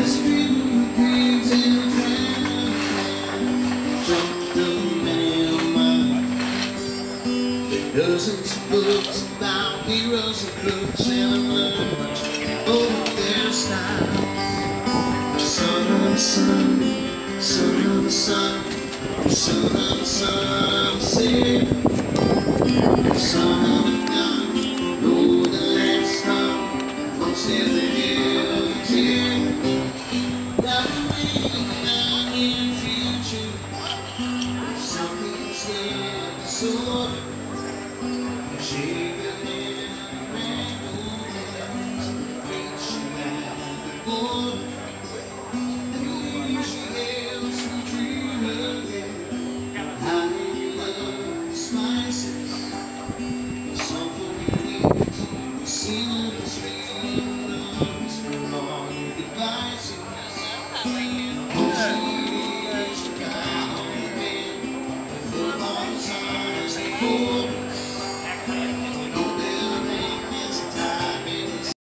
Dozens of books about heroes and crooks, and I'm learning much over their style. Son of the sun, son of the sun, son of the sun, say, son of the gun, know the last time, folks in the hills here. Now we're waiting out in the future, something's there to sort. Oh,